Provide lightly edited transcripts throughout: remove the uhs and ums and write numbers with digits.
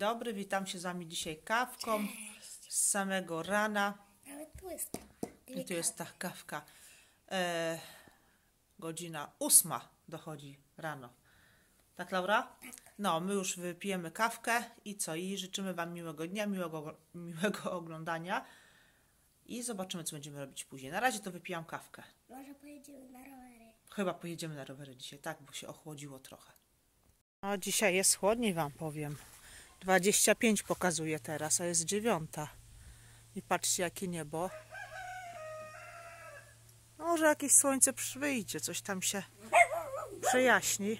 dobry, witam się z Wami dzisiaj kawką. Cześć. Z samego rana. Nawet tu jest I tu jest ta kawka. Godzina 8 dochodzi rano. Tak, Laura? Tak. No, my już wypijemy kawkę i co? I życzymy Wam miłego dnia, miłego oglądania. I zobaczymy, co będziemy robić później. Na razie to wypijam kawkę. Może pojedziemy na rowery. Chyba pojedziemy na rowery dzisiaj, tak, bo się ochłodziło trochę. No, dzisiaj jest chłodniej, Wam powiem. 25 pokazuje teraz, a jest 9. I patrzcie, jakie niebo. Może jakieś słońce wyjdzie, coś tam się przejaśni.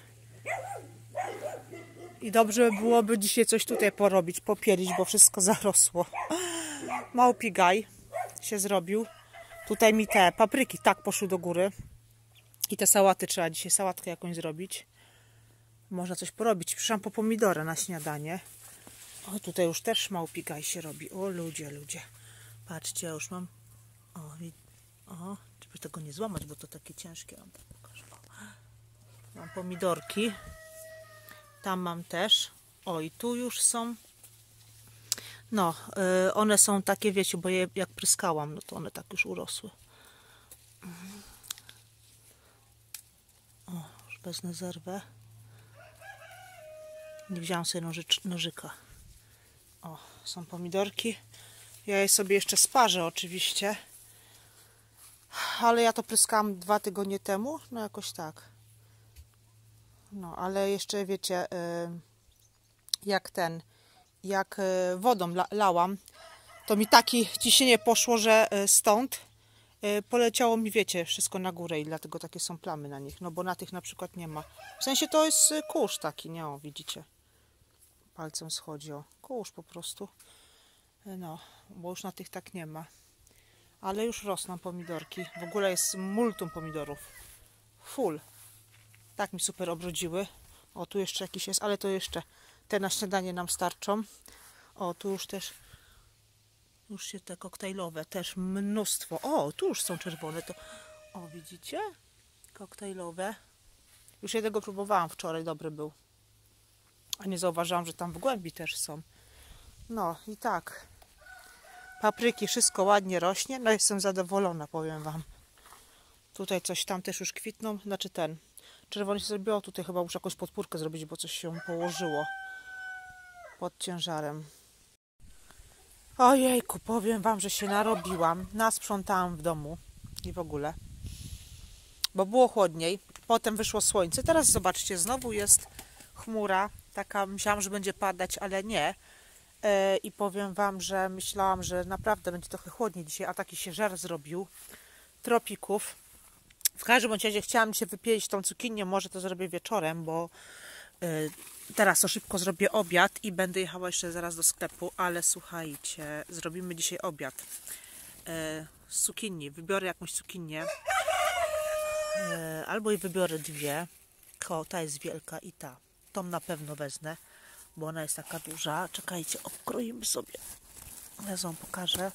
I dobrze byłoby dzisiaj coś tutaj porobić, popielić, bo wszystko zarosło. Małpi gaj się zrobił. Tutaj mi te papryki tak poszły do góry. I te sałaty trzeba dzisiaj sałatkę jakąś zrobić. Można coś porobić. Przyszłam po pomidorę na śniadanie. O, tutaj już też małpi gaj się robi. O, ludzie. Patrzcie, ja już mam... O, żeby tego nie złamać, bo to takie ciężkie. Wam pokażę. Mam pomidorki. Tam mam też. O, i tu już są. No, one są takie, wiecie, bo je jak pryskałam, no to one tak już urosły. O, już wezmę zerwę. Nie wziąłam sobie nożyka. O, są pomidorki. Ja je sobie jeszcze sparzę oczywiście. Ale ja to pryskałam 2 tygodnie temu. No jakoś tak. No, ale jeszcze wiecie, jak wodą lałam, to mi takie ciśnienie poszło, że stąd poleciało mi, wiecie, wszystko na górę i dlatego takie są plamy na nich. No bo na tych na przykład nie ma. W sensie to jest kurz taki, nie? O, widzicie. Palcem schodzi, o. Kurz po prostu. No, bo już na tych tak nie ma. Ale już rosną pomidorki. W ogóle jest multum pomidorów. Full. Tak mi super obrodziły. O, tu jeszcze jakiś jest, ale to jeszcze te na śniadanie nam starczą. O, tu już też już się te koktajlowe też mnóstwo. O, tu już są czerwone. To, o, widzicie? Koktajlowe. Już jednego próbowałam wczoraj, dobry był. A nie zauważyłam, że tam w głębi też są. No i tak. Papryki, wszystko ładnie rośnie. No jestem zadowolona, powiem Wam. Tutaj coś tam też już kwitną. Znaczy ten. Czerwony się zrobiło. Tutaj chyba muszę jakąś podpórkę zrobić, bo coś się położyło pod ciężarem. Ojejku, powiem Wam, że się narobiłam. Nasprzątałam w domu i w ogóle. Bo było chłodniej. Potem wyszło słońce. Teraz zobaczcie, znowu jest chmura. Taka, myślałam, że będzie padać, ale nie. I powiem Wam, że myślałam, że naprawdę będzie trochę chłodniej dzisiaj, a taki się żar zrobił. Tropików. W każdym razie chciałam dzisiaj wypielić tą cukinię, może to zrobię wieczorem, bo teraz to szybko zrobię obiad i będę jechała jeszcze zaraz do sklepu, ale słuchajcie, zrobimy dzisiaj obiad z cukinii. Wybiorę jakąś cukinię, albo i wybiorę 2. Ta jest wielka i ta. Tą na pewno wezmę, bo ona jest taka duża. Czekajcie, obkroimy sobie. Ja wam pokażę.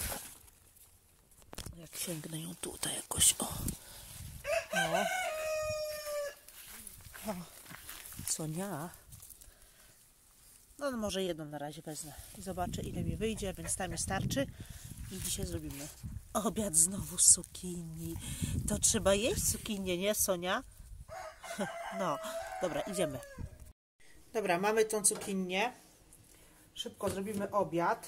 Jak sięgnę ją tutaj jakoś. O. Sonia. No może jedną na razie wezmę. I zobaczę, ile mi wyjdzie, więc tam mi starczy. I dzisiaj zrobimy obiad znowu z cukinii. To trzeba jeść cukinię, nie, Sonia? No, dobra, idziemy. Dobra, mamy tą cukinię. Szybko zrobimy obiad.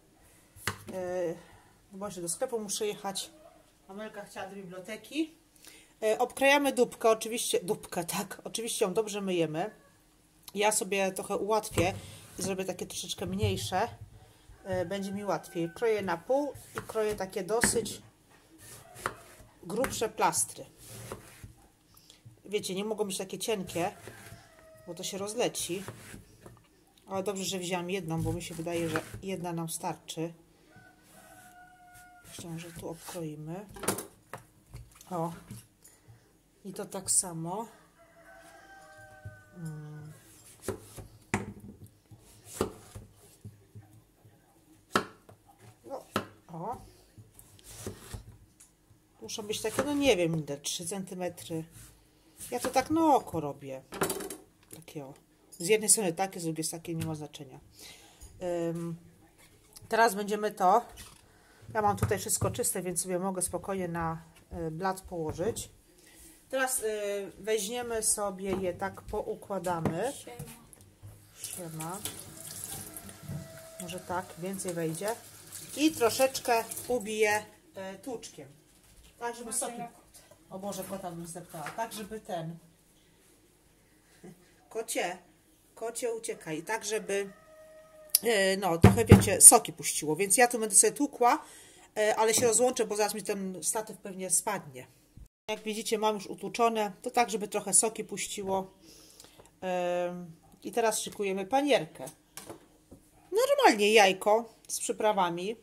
Bo jeszcze do sklepu muszę jechać. Amelka chciała do biblioteki. Obkrajamy dupkę, oczywiście. Dupkę, tak. Oczywiście ją dobrze myjemy. Ja sobie trochę ułatwię. Zrobię takie troszeczkę mniejsze. Będzie mi łatwiej. Kroję na pół i kroję takie dosyć grubsze plastry. Wiecie, nie mogą być takie cienkie, bo to się rozleci. Ale dobrze, że wzięłam jedną, bo mi się wydaje, że jedna nam starczy. Jeszcze może tu obkroimy. O. I to tak samo. No, o. Muszą być takie, no nie wiem, 3 cm. Ja to tak na oko robię. Takie o. Z jednej strony takie, z drugiej takie, nie ma znaczenia. Teraz będziemy to... Ja mam tutaj wszystko czyste, więc sobie mogę spokojnie na blat położyć. Teraz weźmiemy sobie je tak, poukładamy. Siema. Może tak, więcej wejdzie. I troszeczkę ubiję tłuczkiem. Tak, żeby soki... O Boże, kota bym zdeptała. Tak, żeby ten... Kocie uciekaj. Tak, żeby... No, trochę wiecie, soki puściło. Więc ja tu będę sobie tłukła, ale się rozłączę, bo zaraz mi ten statyw pewnie spadnie. Jak widzicie, mam już utłuczone. To tak, żeby trochę soki puściło. I teraz szykujemy panierkę. Normalnie jajko z przyprawami.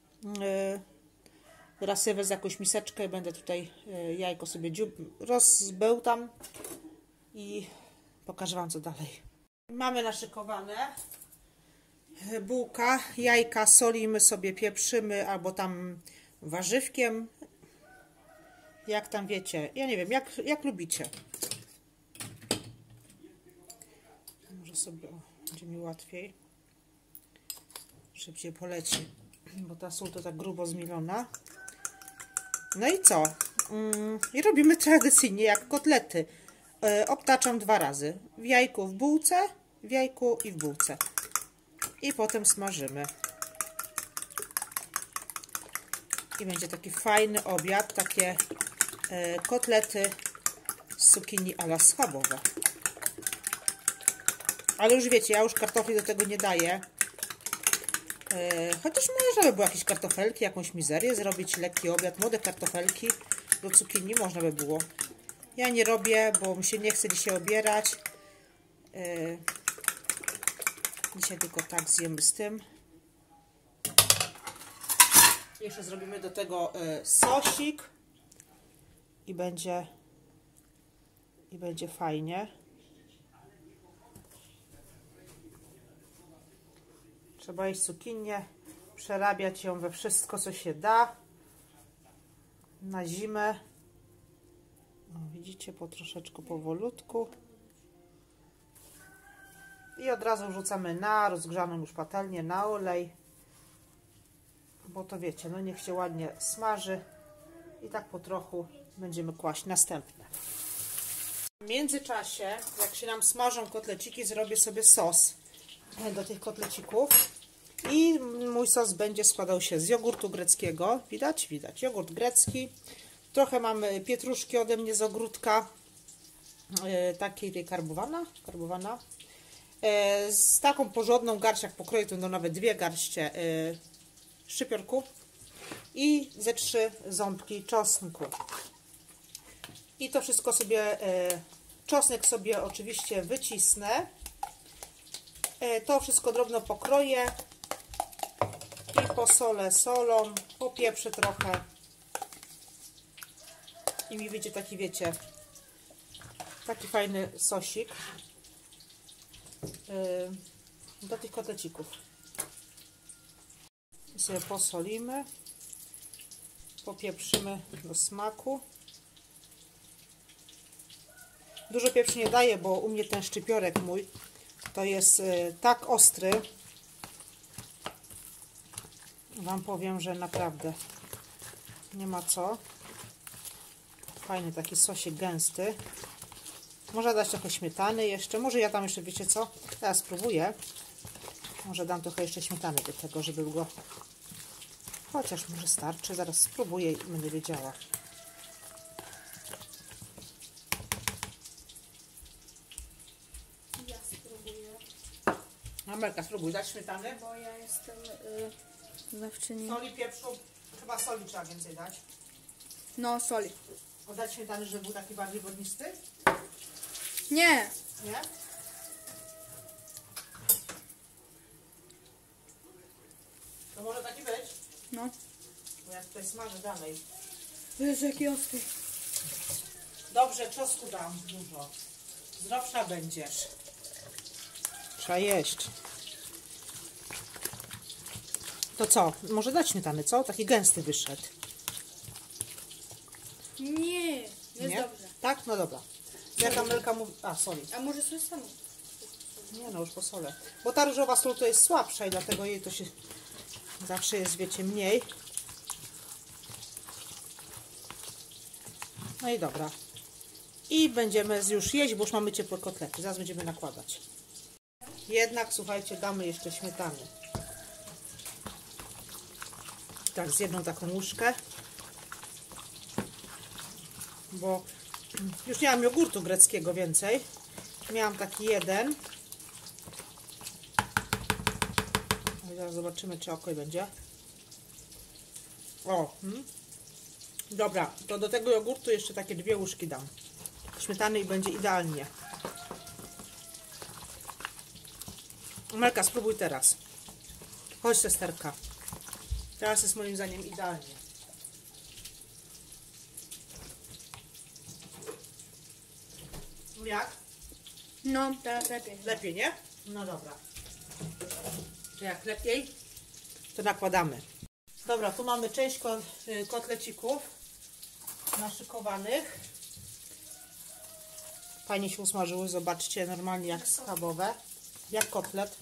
Teraz sobie wezmę jakąś miseczkę i będę tutaj jajko sobie rozbełtam i pokażę Wam, co dalej. Mamy naszykowane. Bułka, jajka solimy sobie, pieprzymy albo tam warzywkiem. Jak tam wiecie. Ja nie wiem, jak lubicie. Może sobie będzie mi łatwiej. Szybciej poleci, bo ta sól to tak grubo zmielona. No i co? I robimy tradycyjnie jak kotlety. Obtaczam 2 razy. W jajku, w bułce, w jajku i w bułce. I potem smażymy. I będzie taki fajny obiad, takie kotlety z cukinii a la schabowe. Ale już wiecie, ja już kartofli do tego nie daję. Chociaż można by było jakieś kartofelki, jakąś mizerię zrobić, lekki obiad, młode kartofelki do cukinii można by było. Ja nie robię, bo mi się nie chce dzisiaj obierać. Dzisiaj tylko tak zjemy z tym. Jeszcze zrobimy do tego sosik i będzie fajnie. Trzeba jeść cukinię, przerabiać ją we wszystko, co się da na zimę. No, widzicie, po troszeczkę powolutku. I od razu wrzucamy na rozgrzaną już patelnię, na olej. Bo to wiecie, no niech się ładnie smaży. I tak po trochu będziemy kłaść następne. W międzyczasie, jak się nam smażą kotleciki, zrobię sobie sos do tych kotlecików. I mój sos będzie składał się z jogurtu greckiego. Widać? Widać. Jogurt grecki. Trochę mamy pietruszki ode mnie z ogródka. Takiej tej karbowana. Z taką porządną garść, jak pokroję, to nawet 2 garście szczypiorku. I ze 3 ząbki czosnku. I to wszystko sobie, czosnek sobie oczywiście wycisnę. To wszystko drobno pokroję i posolę solą, popieprzę trochę i mi wyjdzie taki, wiecie, taki fajny sosik do tych kotlecików. I sobie posolimy, popieprzymy do smaku. Dużo pieprzu nie daję, bo u mnie ten szczypiorek mój to jest tak ostry. Wam powiem, że naprawdę nie ma co. Fajny taki sosik gęsty. Można dać trochę śmietany jeszcze. Może ja tam jeszcze, wiecie co? Teraz spróbuję. Może dam trochę jeszcze śmietany do tego, żeby go... Chociaż może starczy. Zaraz spróbuję i będę wiedziała. Ja spróbuję. Amelka, spróbuj dać śmietany. Bo ja jestem znawczyni. Soli, pieprzu. Chyba soli trzeba więcej dać. No, soli. Dać śmietany, żeby był taki bardziej wodnisty? Nie! Nie? To może taki być? No. Bo ja tutaj smażę dalej. Jezu, jaki ostry. Dobrze, czosnku dam dużo. Zdrowsza będziesz. Trzeba jeść. To co? Może dać śmietany, co? Taki gęsty wyszedł. Nie, jest Nie? dobrze. Tak? No dobra. Jak Amelka mówi... A, soli. A może coś samo? Nie no, już posolę. Bo ta ryżowa sól to jest słabsza i dlatego jej to się zawsze jest, wiecie, mniej. No i dobra. I będziemy już jeść, bo już mamy ciepłe kotlety. Zaraz będziemy nakładać. Jednak, słuchajcie, damy jeszcze śmietany. Tak, z jedną taką łyżkę. Bo już nie mam jogurtu greckiego więcej. Miałam taki jeden. Zaraz zobaczymy, czy okej będzie. O, dobra, to do tego jogurtu jeszcze takie 2 łyżki dam śmietany i będzie idealnie. Amelka, spróbuj teraz. Chodź, sesterka. Teraz jest moim zdaniem idealnie. Jak? No, teraz lepiej. Lepiej, nie? No dobra. To jak lepiej, to nakładamy. Dobra, tu mamy część kotlecików naszykowanych. Fajnie się usmażyły, zobaczcie, normalnie jak schabowe, jak kotlet.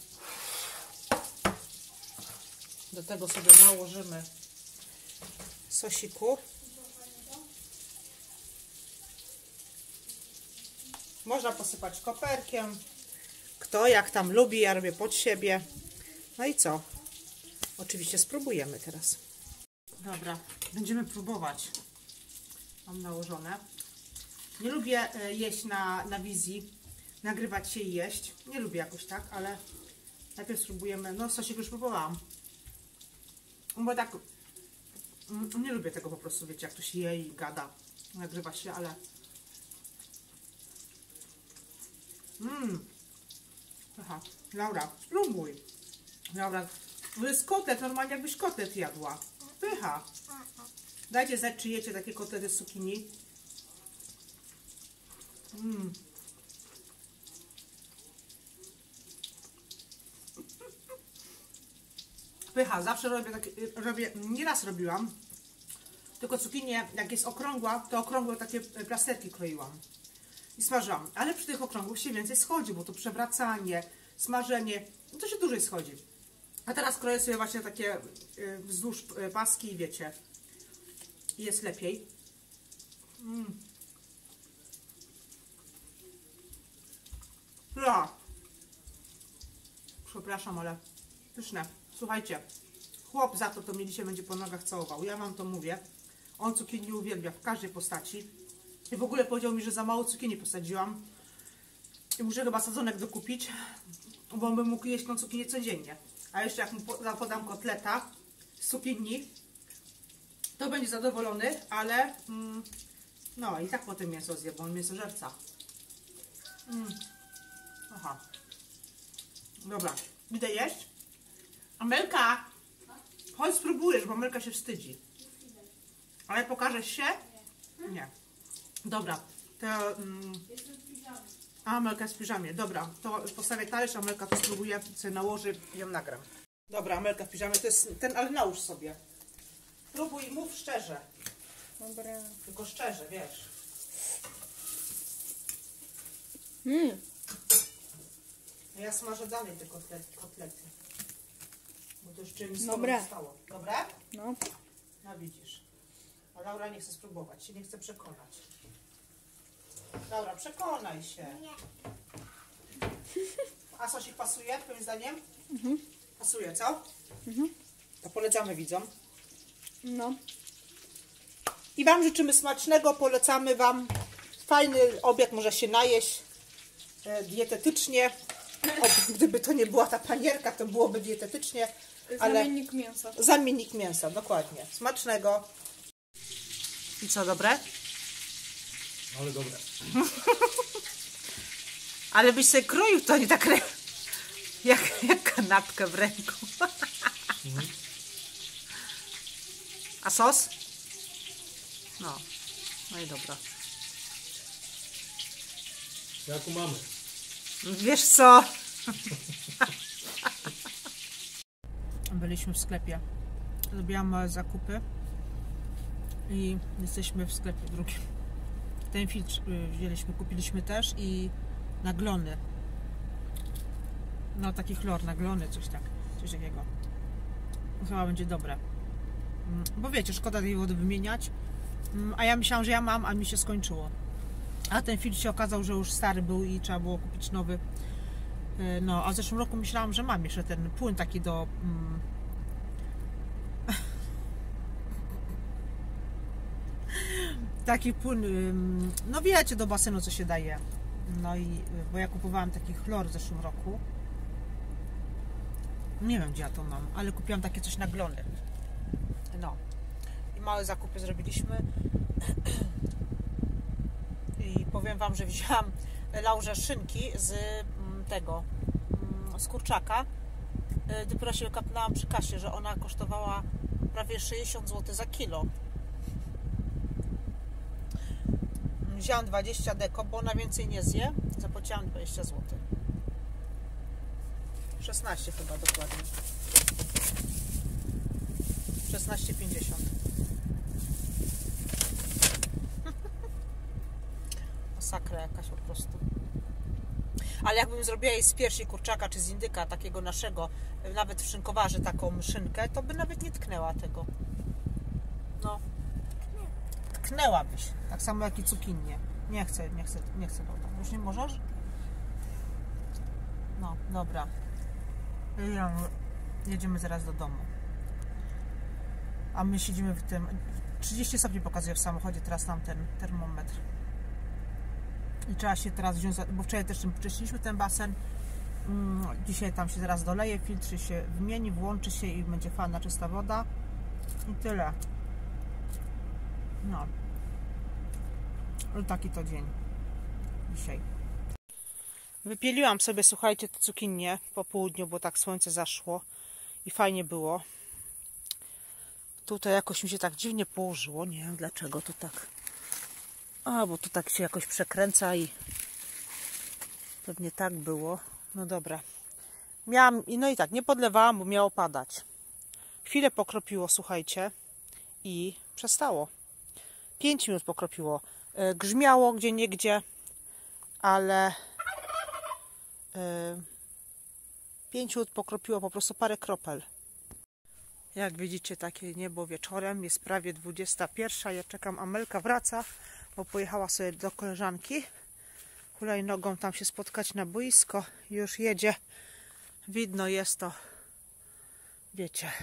Do tego sobie nałożymy sosiku. Można posypać koperkiem. Kto jak tam lubi, ja robię pod siebie. No i co? Oczywiście spróbujemy teraz. Dobra, będziemy próbować. Mam nałożone. Nie lubię jeść na wizji, nagrywać się i jeść. Nie lubię jakoś tak, ale najpierw spróbujemy. No, sosik już próbowałam. Bo tak, nie lubię tego po prostu, wiecie, jak to się je i gada. Nagrywa się, ale... Aha, Laura, spróbuj. Laura, to jest kotlet, normalnie jakbyś kotlet jadła. Pycha. Dajcie znać, czy jecie takie kotlety z cukinii. Pycha, zawsze robię, nieraz robiłam, tylko cukinię, jak jest okrągła, to okrągłe takie plasterki kroiłam i smażyłam, ale przy tych okrągłych się więcej schodzi, bo to przewracanie, smażenie, no to się dłużej schodzi. A teraz kroję sobie właśnie takie wzdłuż paski i wiecie, jest lepiej. Ja. Przepraszam, ale pyszne. Słuchajcie, chłop za to mnie dzisiaj będzie po nogach całował. Ja wam to mówię. On cukinii uwielbia w każdej postaci. I w ogóle powiedział mi, że za mało cukinii posadziłam. I muszę chyba sadzonek dokupić, bo on by mógł jeść tą cukinię codziennie. A jeszcze jak mu podam kotleta z cukinii, to będzie zadowolony, ale no i tak potem mięso zje, bo on mięsożerca. Aha. Dobra, idę jeść. Amelka, chodź spróbujesz, bo Amelka się wstydzi. Ale pokażesz się? Nie. Dobra, to... A, Amelka jest w piżamie. Dobra, to postawię talerz, Amelka to spróbuje, sobie nałoży i ją nagram. Dobra, Amelka w piżamie, to jest ten, ale nałóż sobie. Próbuj, mów szczerze. Dobra. Tylko szczerze, wiesz. Ja smażę dalej te kotlety. Bo to jeszcze mi Dobra. zostało. Dobre? No. No widzisz. A Laura nie chce spróbować, się nie chce przekonać. Laura, przekonaj się. A sosik pasuje, twoim zdaniem? Pasuje, co? To polecamy widzom. No. I wam życzymy smacznego, polecamy wam. Fajny obiad, może się najeść dietetycznie. Gdyby to nie była ta panierka, to byłoby dietetycznie. Ale Zamiennik mięsa. zamiennik mięsa, dokładnie. Smacznego. I co, dobre? Ale dobre. Ale byś sobie kroił to nie tak jak kanapkę w ręku. A sos? No. No i dobra. Jak u mamy. Wiesz co? Byliśmy w sklepie. Zrobiłam małe zakupy. I jesteśmy w sklepie drugim. Ten filtr wzięliśmy, kupiliśmy też i naglony. No taki chlor naglony, coś takiego. Chyba będzie dobre. Bo wiecie, szkoda tej wody wymieniać. A ja myślałam, że ja mam, a mi się skończyło. A ten filtr się okazał, że już stary był i trzeba było kupić nowy. No, a w zeszłym roku myślałam, że mam jeszcze ten płyn taki do... taki płyn, no wiecie, do basenu co się daje. No i, bo ja kupowałam taki chlor w zeszłym roku. Nie wiem, gdzie ja to mam, ale kupiłam takie coś na glony. No. I małe zakupy zrobiliśmy. I powiem wam, że wzięłam Laurze szynki z tego, z kurczaka. Dopiero się kapnęłam przy kasie, że ona kosztowała prawie 60 zł za kilo. Wzięłam 20 deko, bo ona więcej nie zje. Zapłaciłam 20 zł. 16 chyba dokładnie. 16,50. Masakra jakaś po prostu. Ale jakbym zrobiła jej z piersi kurczaka czy z indyka, takiego naszego, nawet w szynkowarze taką szynkę, to by nawet nie tknęła tego. No. Tknęłabyś. Tak samo jak i cukinię. Nie chcę woda. Już nie możesz? No, dobra. Jedziemy zaraz do domu. A my siedzimy w tym... 30 stopni pokazuje w samochodzie teraz nam ten termometr. I trzeba się teraz wziąć, bo wczoraj też czyściliśmy ten basen. Dzisiaj tam się zaraz doleje, filtr się wymieni, włączy się i będzie fajna, czysta woda. I tyle. No. Taki to dzień dzisiaj. Wypieliłam sobie, słuchajcie, te cukinie po południu, bo tak słońce zaszło i fajnie było. Tutaj jakoś mi się tak dziwnie położyło, nie wiem dlaczego to tak. A, bo tu tak się jakoś przekręca i pewnie tak było. No dobra. No i tak, nie podlewałam, bo miało padać. Chwilę pokropiło, słuchajcie, i przestało. 5 minut pokropiło. Grzmiało gdzieniegdzie, ale 5 minut pokropiło po prostu parę kropel. Jak widzicie, takie niebo wieczorem. Jest prawie 21. Ja czekam, Amelka wraca, bo pojechała sobie do koleżanki hulajnogą tam się spotkać na boisko. Już jedzie. Widno jest to, wiecie.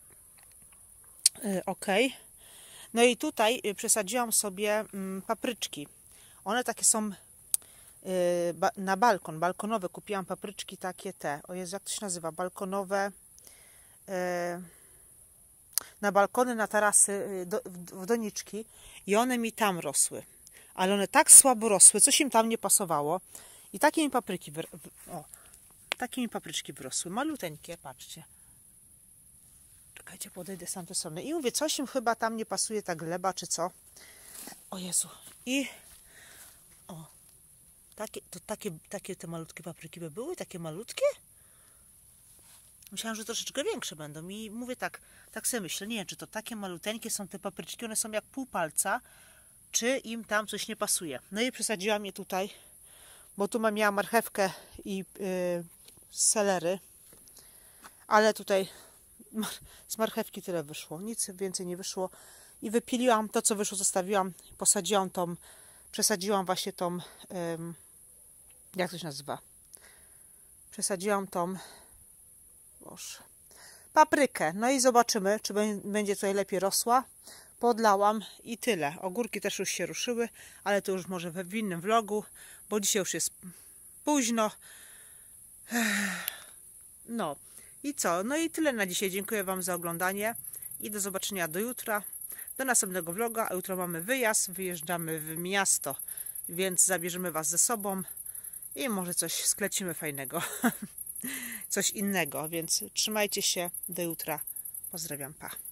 Ok. No i tutaj przesadziłam sobie papryczki. One takie są na balkon, balkonowe. Kupiłam papryczki takie te. O Jezu, jak to się nazywa? Balkonowe. Na balkony, na tarasy, w doniczki. I one mi tam rosły. Ale one tak słabo rosły, coś im tam nie pasowało. I takie mi papryczki wyrosły. Maluteńkie, patrzcie. Czekajcie, podejdę z tamtej strony. I mówię, coś im chyba tam nie pasuje, ta gleba, czy co. O Jezu. I takie te malutkie papryki by były? Takie malutkie? Myślałam, że troszeczkę większe będą. I mówię tak sobie myślę, nie wiem, czy to takie maluteńkie są te papryczki, one są jak pół palca, czy im tam coś nie pasuje. No i przesadziłam je tutaj, bo tu miałam marchewkę i selery, ale tutaj z marchewki tyle wyszło, nic więcej nie wyszło. I wypiliłam to, co wyszło, zostawiłam, posadziłam przesadziłam właśnie tą, jak to się nazywa? Przesadziłam tą, Boże, paprykę. No i zobaczymy, czy będzie tutaj lepiej rosła. Podlałam i tyle. Ogórki też już się ruszyły, ale to już może w innym vlogu, bo dzisiaj już jest późno. No i co? No i tyle na dzisiaj. Dziękuję wam za oglądanie i do zobaczenia do jutra. Do następnego vloga, a jutro mamy wyjazd. Wyjeżdżamy w miasto, więc zabierzemy was ze sobą i może coś sklecimy fajnego. Coś innego, więc trzymajcie się. Do jutra. Pozdrawiam, pa.